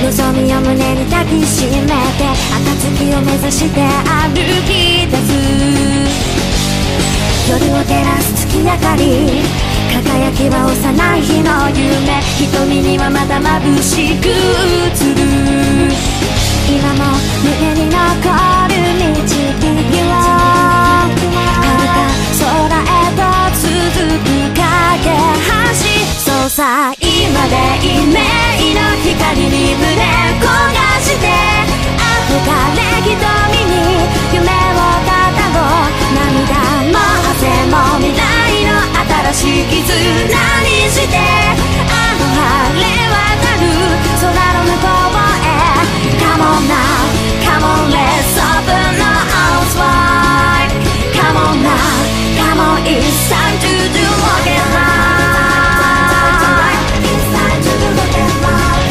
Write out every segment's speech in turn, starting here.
望みを胸に抱きしめて暁を目指して歩き出す。夜を照らす月明かり、輝きは幼い日の夢、瞳にはまだ眩しく映る。今も胸に残る導きは遥か空へと続く架け橋。そうさ今でイメージの光に胸焦がして憧れ瞳に夢を語ろう。涙も汗も未来の新しい絆にしてあの晴れ渡る空の向こうへ。Come on now, come on let's open our arms wide. Come on now, come on it's time to do rocket ride. It's time to do rocket ride.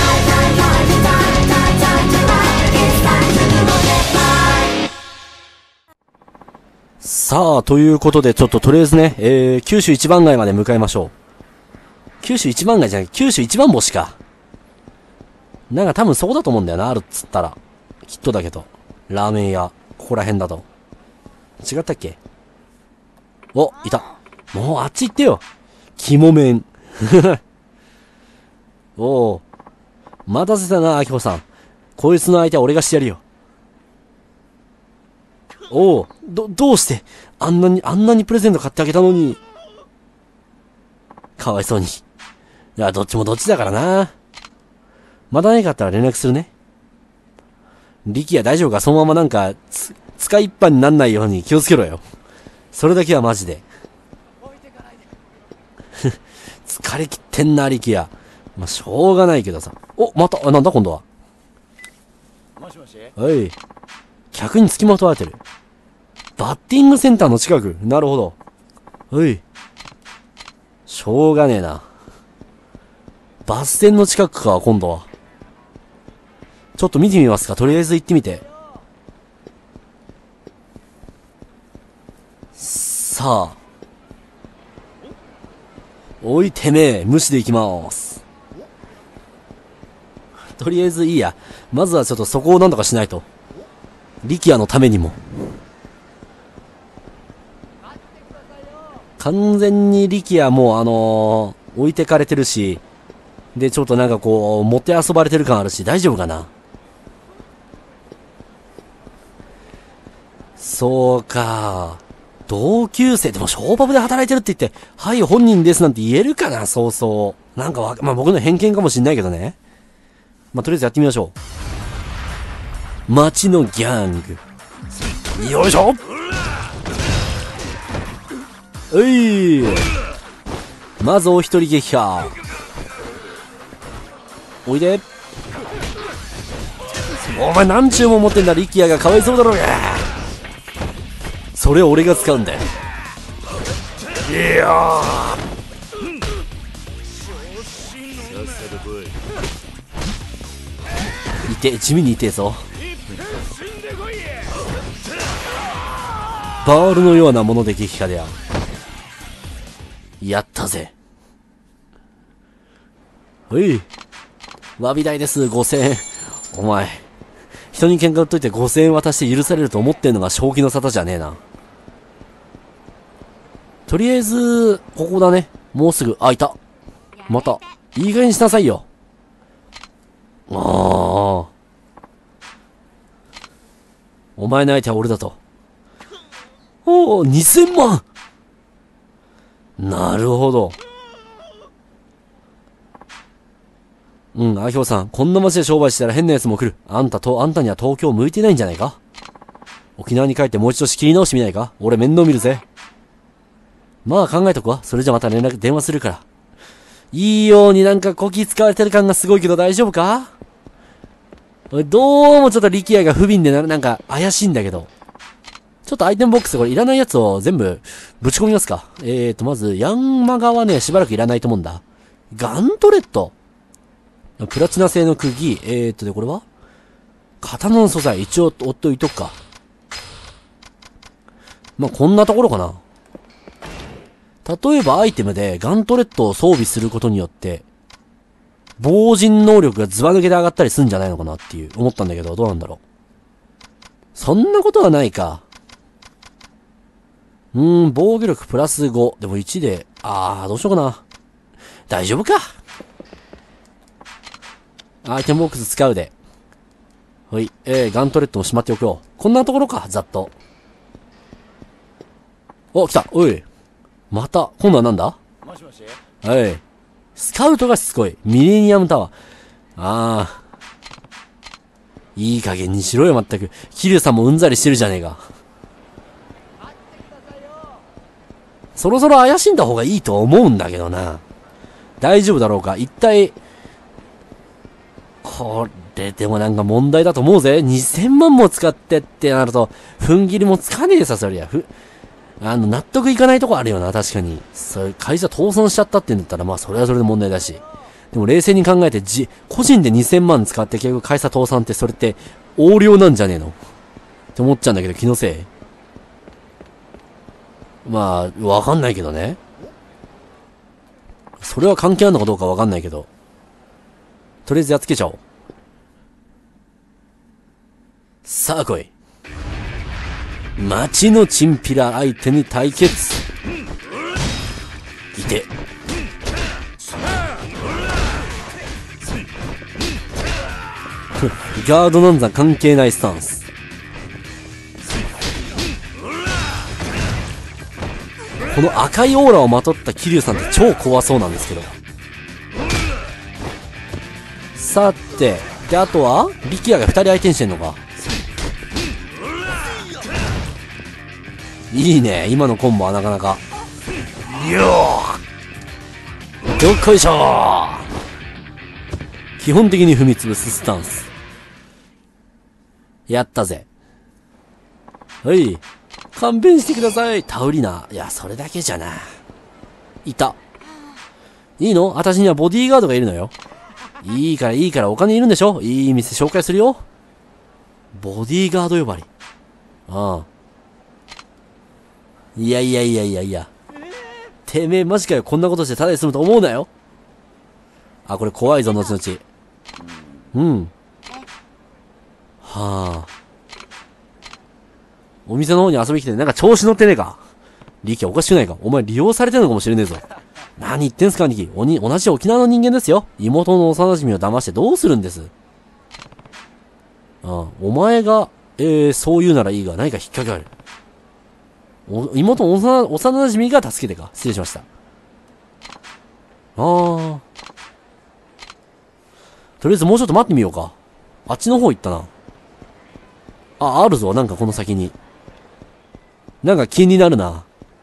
It's time to do rocket ride. さあ、ということで、ちょっととりあえずね、九州一番街まで向かいましょう。九州一番街じゃない、九州一番星か。なんか多分そこだと思うんだよな、あるっつったら。きっとだけど。ラーメン屋、ここら辺だと。違ったっけ？お、いた。もうあっち行ってよ。肝麺。おう。待たせたな、あきこさん。こいつの相手は俺がしてやるよ。おう、どうしてあんなにプレゼント買ってあげたのに。かわいそうに。いや、どっちもどっちだからな。まだないかったら連絡するね。力也大丈夫か？そのままなんか、使い一般になんないように気をつけろよ。それだけはマジで。疲れ切ってんな、力也。まあ、しょうがないけどさ。お、また、なんだ今度は。 もしもし？ おい。客に付きまとわれてる。バッティングセンターの近く。なるほど。おい。しょうがねえな。バス停の近くか、今度は。ちょっと見てみますか。とりあえず行ってみて。さあ。おいてめえ、無視で行きます。とりあえずいいや。まずはちょっとそこをなんとかしないと。力也のためにも。完全に力也も置いてかれてるし、で、ちょっとなんかこう、持って遊ばれてる感あるし、大丈夫かな？そうか。同級生でもショーパブで働いてるって言って、はい、本人ですなんて言えるかな、そうそう。なんかまあ、僕の偏見かもしんないけどね。まあ、とりあえずやってみましょう。街のギャング。よいしょ！うい！まずお一人撃破。おいで。お前何注も持ってんだ、力也がかわいそうだろうが。それを俺が使うんだよ。いやー。いて、地味に痛えぞ。バールのようなもので撃破である。やったぜ。ほい。詫び代です、5000円。お前、人に喧嘩売っといて5000円渡して許されると思ってんのが正気の沙汰じゃねえな。とりあえず、ここだね。もうすぐ、あ、いた。また。いい加減にしなさいよ。お前の相手は俺だと。おお、2000万！なるほど。うん、アヒョウさん、こんな街で商売したら変な奴も来る。あんたには東京向いてないんじゃないか？沖縄に帰ってもう一度仕切り直してみないか？俺面倒見るぜ。まあ考えとくわ。それじゃまた電話するから。いいようになんかこき使われてる感がすごいけど大丈夫か？どうもちょっと力也が不憫でなんか怪しいんだけど。ちょっとアイテムボックスこれいらないやつを全部ぶち込みますか。まず、ヤンマガはね、しばらくいらないと思うんだ。ガントレット。プラチナ製の釘。で、これは刀の素材。一応、追っといとくか。まあ、こんなところかな。例えばアイテムでガントレットを装備することによって、 防塵能力がズバ抜けで上がったりすんじゃないのかなっていう、思ったんだけど、どうなんだろう。そんなことはないか。防御力プラス5。でも1で、どうしようかな。大丈夫か。アイテムボックス使うで。はい。ガントレットもしまっておくよ。こんなところか、ざっと。お、来た。おい。また、今度はなんだ？ もしもし。 はい。スカウトがしつこい。ミレニアムタワー。いい加減にしろよ、まったく。キリュウさんもうんざりしてるじゃねえか。そろそろ怪しんだ方がいいと思うんだけどな。大丈夫だろうか。一体、これでもなんか問題だと思うぜ。2000万も使ってってなると、踏ん切りもつかねえさ、そりゃ。納得いかないとこあるよな、確かに。会社倒産しちゃったって言うんだったら、まあそれはそれで問題だし。でも冷静に考えて、個人で2000万使って結局会社倒産ってそれって横領なんじゃねえのって思っちゃうんだけど、気のせい。まあ、わかんないけどね。それは関係あるのかどうかわかんないけど。とりあえずやっつけちゃおう。さあ来い。街のチンピラ相手に対決。いて。ガードなんざ関係ないスタンス。この赤いオーラをまとった桐生さんって超怖そうなんですけど。さて、で、あとは力也が2人相手にしてんのか。いいね、今のコンボはなかなか。よっこいしょー。基本的に踏み潰すスタンス。やったぜ。はい。勘弁してください。タウリナ。いや、それだけじゃな。いた。いいの？私にはボディーガードがいるのよ。いいからお金いるんでしょ？いい店紹介するよ。ボディーガード呼ばわり。いや。てめえマジかよ。こんなことしてただで済むと思うなよ。これ怖いぞ、後々。はあ。お店の方に遊びに来てなんか調子乗ってねえか。リキおかしくないか。お前利用されてるのかもしれねえぞ。何言ってんすか、兄貴。同じ沖縄の人間ですよ。妹の幼馴染を騙してどうするんです。お前が、そう言うならいいが、何か引っ掛けある。妹の幼馴染が助けてか。失礼しました。とりあえずもうちょっと待ってみようか。あっちの方行ったな。あるぞ。なんかこの先に。なんか気になるな。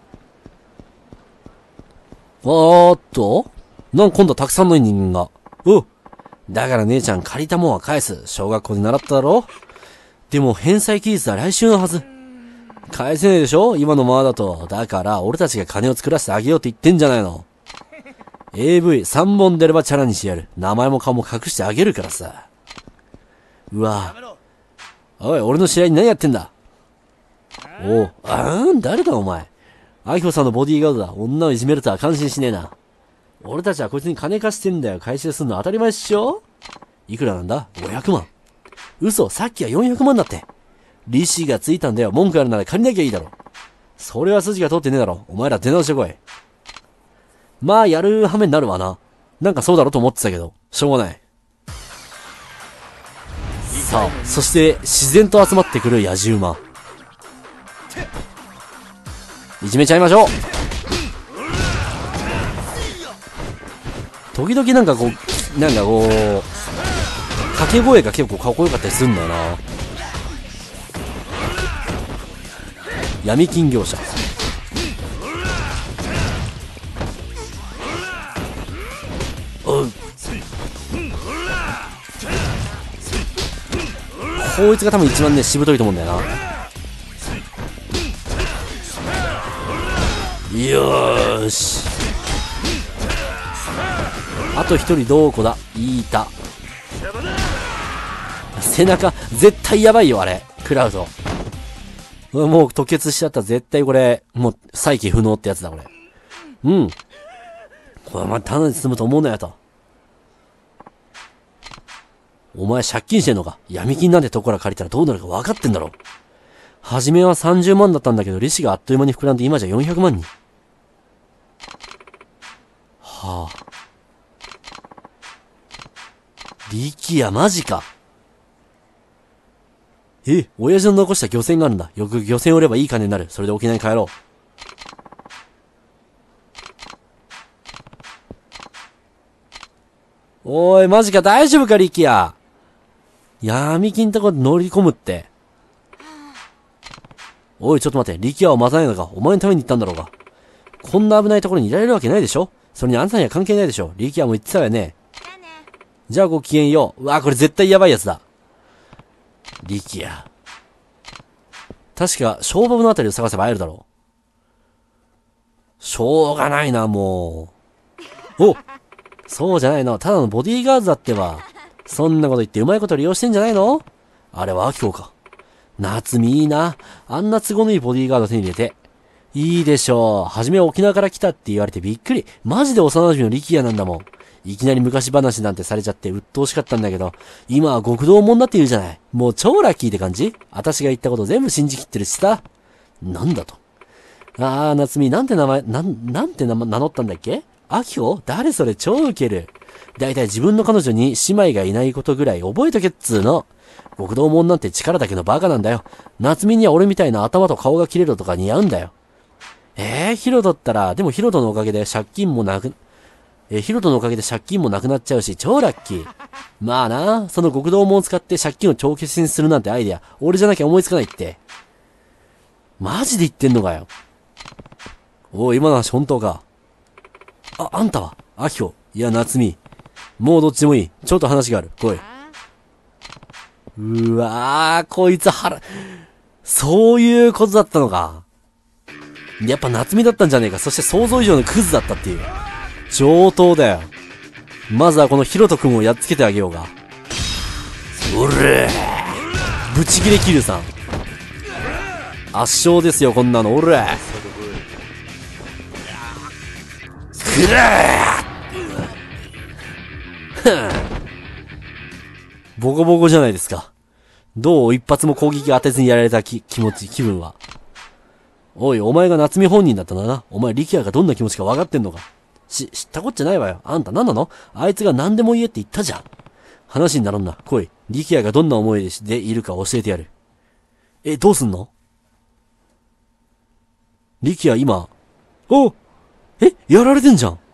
なんか今度はたくさんの人間が。だから姉ちゃん借りたもんは返す。小学校で習っただろ？でも返済期日は来週のはず。返せねえでしょ？今のままだと。だから俺たちが金を作らせてあげようって言ってんじゃないの。AV3 本出ればチャラにしてやる。名前も顔も隠してあげるからさ。うわ。おい、俺の試合に何やってんだ。誰だお前。アキコさんのボディーガードだ。女をいじめるとは感心しねえな。俺たちはこいつに金貸してんだよ。回収すんの当たり前っしょ？いくらなんだ？ 500 万。嘘、さっきは400万だって。利子がついたんだよ。文句あるなら借りなきゃいいだろ。それは筋が通ってねえだろ。お前ら出直してこい。まあ、やる羽目になるわな。なんかそうだろうと思ってたけど、しょうがない。さあ、そして自然と集まってくる野獣馬。いじめちゃいましょう。時々なんか掛け声が結構かっこよかったりするんだよな。闇金業者。こいつが多分一番ね、しぶといと思うんだよな。よーし。あと一人どこだ？いた。背中、絶対やばいよ、あれ。クラウド。もう吐血しちゃった。絶対これ、もう再起不能ってやつだ、これ。これまただで済むと思うなよと。 お前借金してんのか？闇金なんてとこから借りたらどうなるか分かってんだろ。初めは30万だったんだけど、利子があっという間に膨らんで今じゃ400万に。はあ。力也マジか。親父の残した漁船があるんだ。よく漁船を売ればいい金になる。それで沖縄に帰ろう。おい、マジか、大丈夫か、力也。闇金とこ乗り込むって。おい、ちょっと待って、力也を待たないのか。お前のために言ったんだろうが。こんな危ないところにいられるわけないでしょ。それにあんたには関係ないでしょ。力也も言ってたよね。じゃあごきげんよう。うわ、これ絶対やばいやつだ。力也。確か、小バブのあたりを探せば会えるだろう。しょうがないな、もう。お、そうじゃないの。ただのボディーガードだってば。そんなこと言ってうまいこと利用してんじゃないの？あれは秋子か。夏美いいな。あんな都合のいいボディーガード手に入れて。いいでしょう。はじめは沖縄から来たって言われてびっくり。マジで幼馴染の力也なんだもん。いきなり昔話なんてされちゃって鬱陶しかったんだけど、今は極道もんだって言うじゃない。もう超ラッキーって感じ？私が言ったこと全部信じきってるしさ。なんだと。夏美、なんて名乗ったんだっけ？アキコ？誰それ？超ウケる。だいたい自分の彼女に姉妹がいないことぐらい覚えとけっつーの。極道もんなんて力だけのバカなんだよ。夏美には俺みたいな頭と顔が切れるとか似合うんだよ。ヒロトったら、でもヒロトのおかげで借金もなくなっちゃうし、超ラッキー。まあな、その極道もんを使って借金を帳消しにするなんてアイデア、俺じゃなきゃ思いつかないって。マジで言ってんのかよ。おい、今の話本当か。あんたはアキコ。いや、夏美。もうどっちでもいい。ちょっと話がある。来い。うわー、こいつそういうことだったのか。やっぱ夏美だったんじゃねえか。そして想像以上のクズだったっていう。上等だよ。まずはこのヒロト君をやっつけてあげようが。おれー、ブチギレキルさん。圧勝ですよ、こんなの。おれー、くらーボコボコじゃないですか。どう一発も攻撃当てずにやられた気分は。おい、お前が夏美本人だったんだな。お前、力也がどんな気持ちか分かってんのか。知ったこっちゃないわよ。あんた何なの？あいつが何でも言えって言ったじゃん。話にならんな。来い。力也がどんな思いでいるか教えてやる。どうすんの？力也今。やられてんじゃん。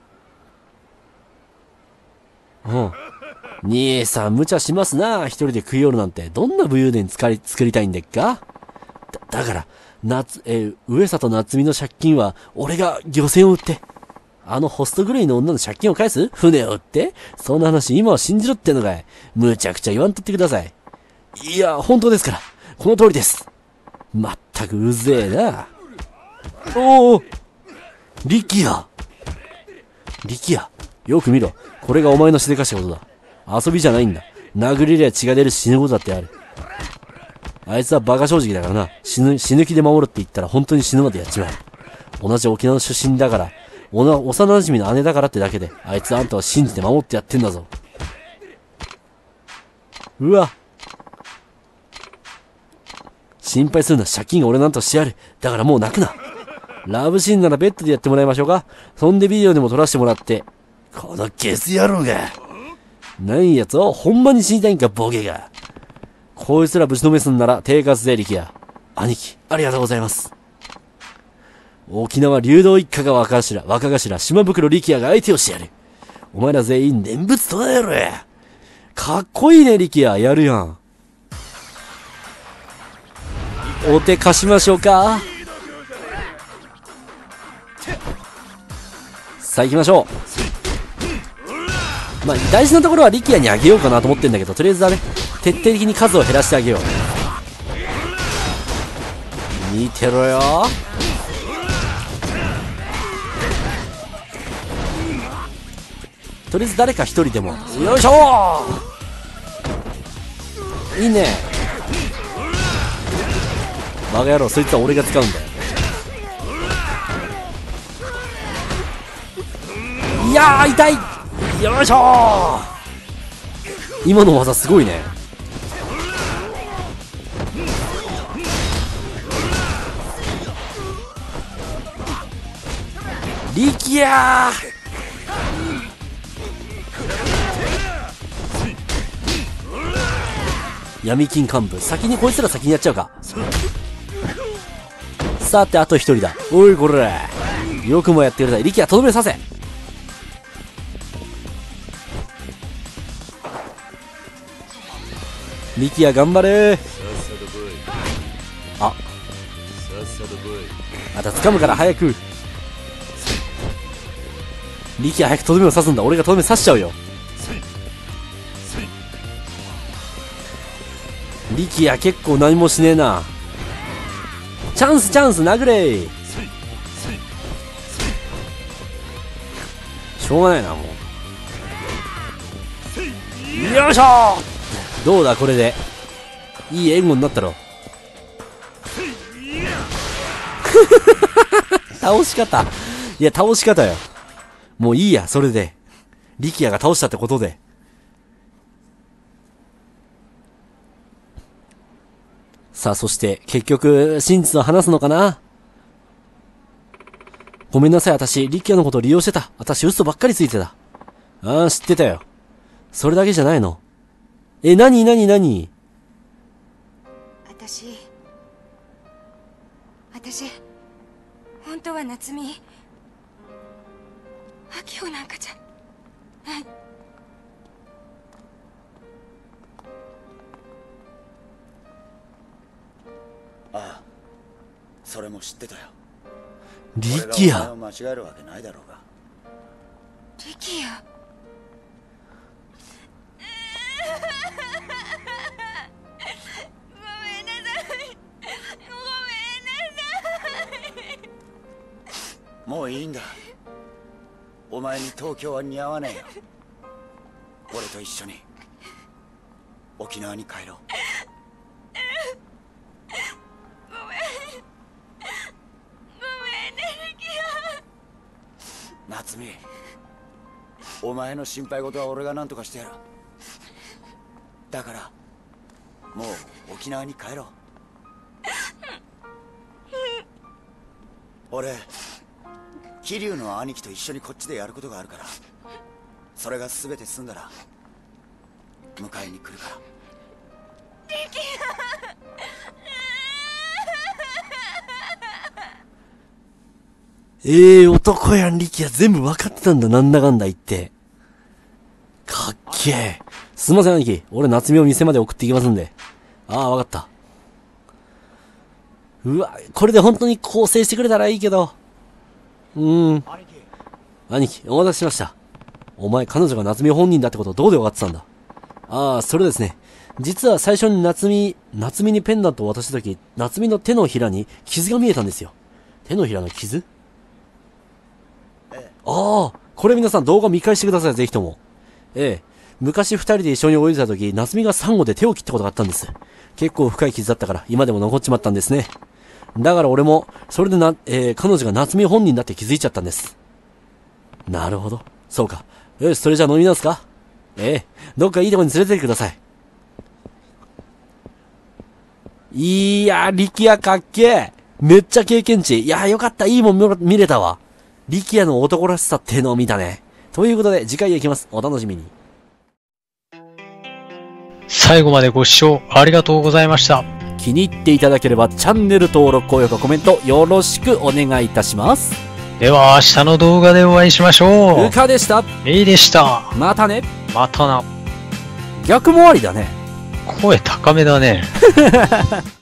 兄さん、無茶しますな。一人で食い寄るなんて。どんな武勇伝作りたいんでっか？だから、上里夏美の借金は、俺が漁船を売って。あのホスト狂いの女の借金を返す？船を売って？そんな話今は信じろってのかい。むちゃくちゃ言わんとってください。いや、本当ですから。この通りです。まったくうぜえな。おお、力也。よく見ろ。これがお前のしでかしたことだ。遊びじゃないんだ。殴れりゃ血が出るし死ぬことだってある。あいつはバカ正直だからな。死ぬ気で守るって言ったら本当に死ぬまでやっちまう。同じ沖縄の出身だから、幼馴染の姉だからってだけで、あいつあんたを信じて守ってやってんだぞ。うわ。心配するな。借金が俺なんとしてやる。だからもう泣くな。ラブシーンならベッドでやってもらいましょうか。そんでビデオでも撮らせてもらって。このゲス野郎が。何やつをほんまに死にたいんか、ボケが。こいつらぶちのめすんなら定活で力也。兄貴、ありがとうございます。沖縄流動一家が若頭、島袋力也が相手をしてやる。お前ら全員念仏唱えろや。かっこいいね、力也。やるやん。お手貸しましょうか。さあ行きましょう。まあ、大事なところは力也にあげようかなと思ってんだけど、とりあえず徹底的に数を減らしてあげよう。見てろよ。とりあえず誰か一人でも。よいしょー。いいね。バカ野郎、そいつは俺が使うんだよ。いやー、痛い。よいしょー。 今の技すごいね。力也闇金幹部、先にこいつら先にやっちゃうか。さてあと一人だ。おいこれよくもやってくれた。力也とどめさせ。力也頑張れ。あまた掴むから早く。力也早くとどめを刺すんだ。俺がとどめ刺しちゃうよ。力也結構何もしねえな。チャンスチャンス殴れ。しょうがないなもう。よいしょ。どうだこれでいい援護になったろ。倒し方、いや倒し方よ。もういいやそれで。力也が倒したってことで。さあそして結局真実を話すのかな。ごめんなさい、私力也のことを利用してた。私嘘ばっかりついてた。ああ知ってたよ。それだけじゃないの。なに私本当は夏美秋穂なんかじゃない。 ああ、それも知ってたよ。 力也。 俺がお前を間違えるわけないだろうが。 力也。 もういいんだ。お前に東京は似合わねえよ。俺と一緒に沖縄に帰ろう。夏美、お前の心配事は俺が何とかしてやる。だからもう沖縄に帰ろう。俺桐生の兄貴と一緒にこっちでやることがあるから、それが全て済んだら迎えに来るから。 男やん力也。全部分かってたんだ。なんだかんだ言ってかっけえ。すいません兄貴、俺夏美を店まで送っていきますんで。ああ分かった。うわこれで本当に更生してくれたらいいけど。兄貴お待たせしました。お前彼女が夏美本人だってことどうで分かってたんだ。ああそれですね、実は最初に夏美にペンダントを渡した時、夏美の手のひらに傷が見えたんですよ。手のひらの傷。ああこれ皆さん動画見返してください、ぜひとも。昔二人で一緒に泳いでた時、夏美がサンゴで手を切ったことがあったんです。結構深い傷だったから今でも残っちまったんですね。だから俺もそれで彼女が夏美本人だって気づいちゃったんです。なるほど、そうか。よしそれじゃあ飲みますか。どっかいいとこに連れてってください。いや力也かっけえ。めっちゃ経験値。いやよかった、いいもん見れたわ。力也の男らしさってのを見たね。ということで次回へ行きます。お楽しみに。 最後までご視聴ありがとうございました。 気に入っていただければチャンネル登録、高評価、コメントよろしくお願いいたします。 では明日の動画でお会いしましょう。 ルカでした。 メイでした。 またね。 またな。 逆もありだね。 声高めだね。